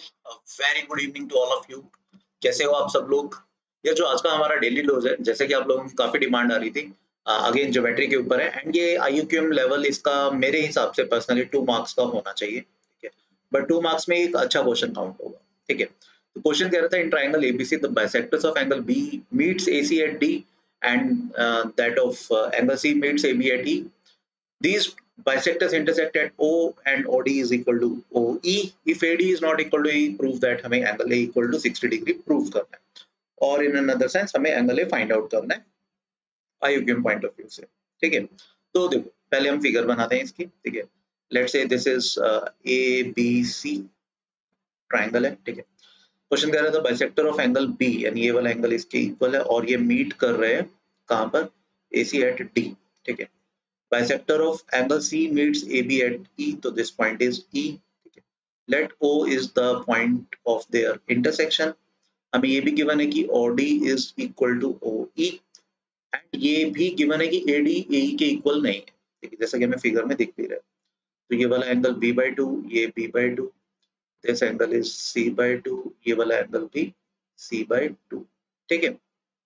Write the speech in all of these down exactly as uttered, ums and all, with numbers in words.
Very good evening to all of you. कैसे हो आप सब लोग? ये जो आज का हमारा डेली डोज है, जैसे कि आप लोगों की काफी डिमांड आ रही थी, अगेन ज्योमेट्री के ऊपर है एंड ये आईयूक्यूएम लेवल इसका मेरे हिसाब से पर्सनली टू मार्क्स का होना चाहिए, ठीक है। बट टू मार्क्स में एक अच्छा क्वेश्चन काउंट होगा, ठीक है। तो क्वेश्चन कह रहा था in triangle ABC the bisectors of angle B meets AC at D and that of angle C meets AB at E. These bisectors intersect at O and O D is equal to O E. If A D is not equal to E, prove that हमें angle A equal to sixty degree prove करना है। और in another sense हमें angle A find out करना है आईयूक्यूएम point of view से, ठीक है। तो देखो पहले हम फिगर बनाते हैं इसकी, ठीक है। Let's say this is uh, A B C triangle है, ठीक है। क्वेश्चन कह रहा था बाइसेक्टर ऑफ एंगल B यानी ये वाला एंगल इसके इक्वल है और ये मीट कर रहे हैं कहाँ पर? A C at D, ठीक है। Bisector of angle C meets A B at E, so this point is E. Let O is the point of their intersection. हमें ये भी given है कि O D is equal to O E and ये भी given है कि A D A E के equal नहीं है, ठीक है, जैसा कि हमें फिगर में दिख भी रहा है। तो ये वाला एंगल B by टू, ये B by two, this angle is C by two, ये वाला एंगल भी C by टू, ठीक है।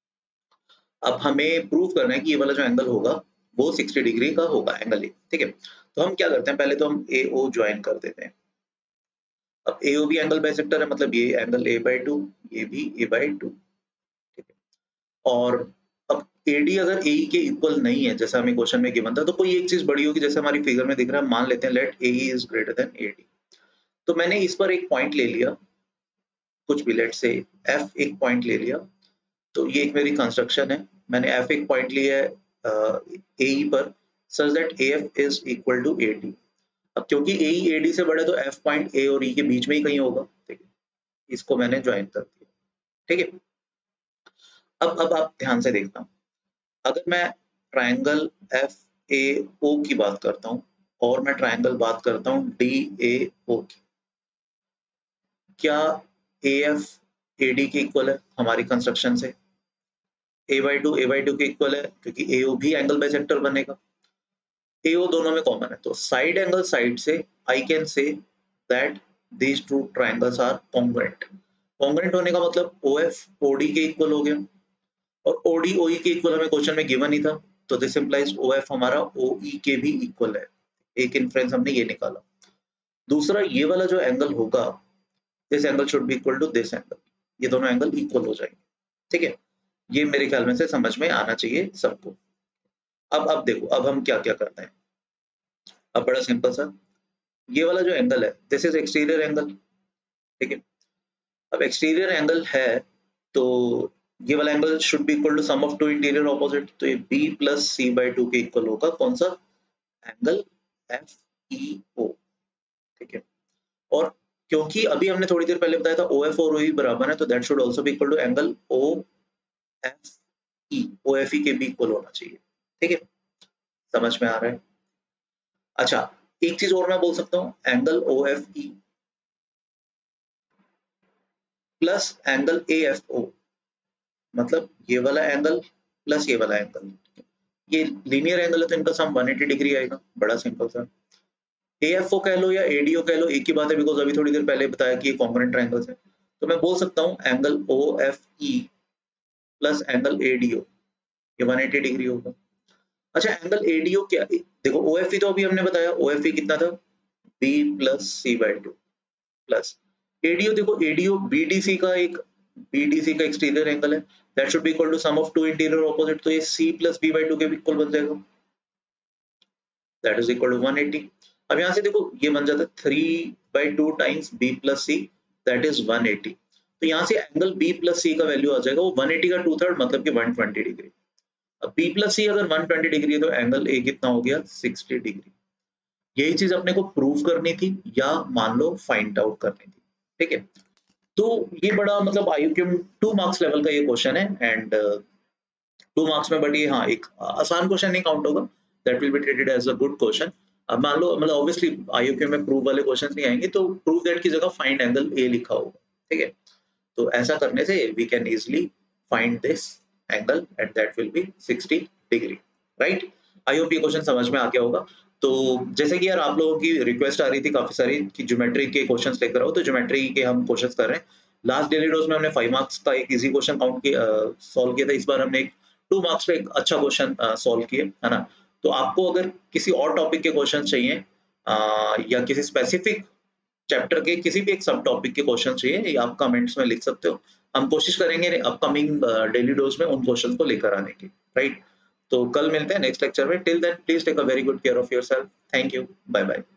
अब हमें प्रूव करना है कि ये वाला जो एंगल होगा वो साठ डिग्री का होगा एंगल ए, ठीक है। तो हम क्या करते हैं, पहले तो हम ए ओ ज्वाइन कर देते हैं। अब ए ओ भी एंगल बाइसेक्टर है, मतलब ये एंगल ए बाई टू, ये भी ए बाई टू, ठीक है। और अब एडी अगर ए के इक्वल नहीं है जैसा हमें क्वेश्चन में गिवन था, तो कोई एक चीज बड़ी होगी, जैसे हमारी फिगर में दिख रहा है। मान लेते हैं let A is greater than AD. तो मैंने इस पर एक पॉइंट ले लिया, कुछ भी, लेट से एफ एक पॉइंट ले लिया। तो ये एक मेरी कंस्ट्रक्शन है, मैंने एफ एक पॉइंट लिया है ए ई पर such that A F is equal to A D। अब क्योंकि A E A D से बड़ा है तो F पॉइंट A और E के बीच में ही कहीं होगा, ठीक है। इसको मैंने ज्वाइन कर दिया, ठीक है। अब अब आप ध्यान से देखना, अगर मैं ट्रायंगल F A O की बात करता हूँ और मैं ट्रायंगल बात करता हूँ D A O की, क्या A F A D के इक्वल है हमारी कंस्ट्रक्शन से? A by two A by two के इक्वल है क्योंकि A O भी एंगल बाइसेक्टर बनेगा। A O दोनों में कॉमन है, तो साइड एंगल साइड से I can say that these two triangles are congruent. Congruent होने का मतलब O F O D के इक्वल हो गया और O D O E के इक्वल हमें क्वेश्चन में गिवन ही था, तो दिस इंप्लाइज O F हमारा O E के भी इक्वल है। एक इन्फ्रेंस हमने ये निकाला। दूसरा, ये वाला जो एंगल होगा, this angle should be equal to this angle, ये दोनों एंगल इक्वल हो जाएंगे, ठीक है। ये मेरे ख्याल में से समझ में आना चाहिए सबको। अब अब देखो, अब हम क्या क्या करते हैं। अब बड़ा सिंपल सा, ये वाला जो एंगल है दिस इज एक्सटीरियर एंगल, ठीक है। अब एक्सटीरियर एंगल है तो ये वाला angle should be equal to sum of two interior opposite, तो ये B plus C by two के इक्वल होगा कौन सा? एंगल F E O, ठीक है। और क्योंकि अभी हमने थोड़ी देर पहले बताया था O F और O E बराबर है, तो that should also be equal to angle O F E, O F E के भी इक्वल होना चाहिए, ठीक है। समझ में आ रहा है? अच्छा, एक चीज और मैं बोल सकता हूँ, angle O F E plus angle A F O, मतलब ये वाला एंगल प्लस ये वाला एंगल, ये लीनियर एंगल है तो इनका सम एक सौ अस्सी डिग्री आएगा। बड़ा सिंपल सा, A F O कह लो या A D O कह लो, एक ही बात है, बिकॉज अभी थोड़ी देर पहले बताया कि ये कॉन्ग्रुएंट ट्रायंगल्स है। तो मैं बोल सकता हूँ angle O F E plus angle A D O, ये एक सौ अस्सी डिग्री होगा। अच्छा, एंगल A D O क्या? देखो O F E तो अभी हमने बताया, O F E कितना था? B plus C by two plus A D O, देखो A D O B D C का एक B D C का एक्सटीरियर एंगल है, that should be equal to sum of two interior opposite, तो ये C plus B by two के भी equal बन जाएगा, दैट इज इक्वल टू एक सौ अस्सी। अब यहाँ से देखो ये बन जाता है three by two times B plus C, that is एक सौ अस्सी। तो यहाँ से एंगल B प्लस C का वैल्यू आ जाएगा वो एक सौ अस्सी का टू थर्ड, मतलब कि एक सौ बीस डिग्री। अब B प्लस C अगर एक सौ बीस डिग्री है तो एंगल A कितना हो गया? साठ डिग्री। यही चीज अपने को प्रूव करनी थी या मान लो फाइंड आउट करनी थी, ठीक है। तो ये बड़ा मतलब आईयूक्यूएम टू मार्क्स लेवल का ये क्वेश्चन है एंड टू मार्क्स में, बट ये हाँ एक आसान क्वेश्चन नहीं काउंट होगा, that will be treated as a good question. अब मान लो मतलब ऑब्वियसली आईयूक्यूएम में प्रूव वाले क्वेश्चन नहीं आएंगे, तो प्रूव दैट की जगह फाइंड एंगल ए लिखा होगा, ठीक है। तो ऐसा करने से we can easily find this angle and that will be sixty degree, right. I hope ये क्वेश्चन समझ में आ गया होगा। तो जैसे कि यार आप लोगों की रिक्वेस्ट आ रही थी काफ़ी सारी कि ज्योमेट्री के क्वेश्चंस लेकर आओ, तो ज्योमेट्री के हम क्वेश्चंस कर रहे हैं। लास्ट डेली डोज़ में हमने पाँच मार्क्स का एक ईज़ी क्वेश्चन काउंट किया अ, सॉल्व किया था। इस बार हमने एक दो मार्क्स पे एक अच्छा क्वेश्चन अ, सॉल्व किए, है ना? तो आपको अगर किसी और टॉपिक के क्वेश्चन चाहिए अ, या किसी स्पेसिफिक चैप्टर के किसी भी एक सब टॉपिक के क्वेश्चन चाहिए, ये आप कमेंट्स में लिख सकते हो। हम कोशिश करेंगे अपकमिंग अ, डेली डोज़ में उन क्वेश्चन को लेकर आने की, राइट? तो कल मिलते हैं नेक्स्ट लेक्चर में। Till then please take a very good care of yourself. Thank you. Bye bye.